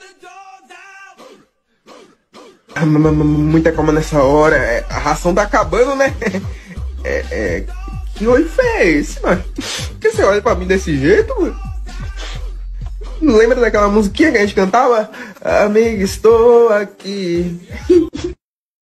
Muita calma nessa hora. A ração tá acabando, né? Que oi fez, mano? Por que você olha pra mim desse jeito, mano? Não lembra daquela musiquinha que a gente cantava? Amiga, estou aqui.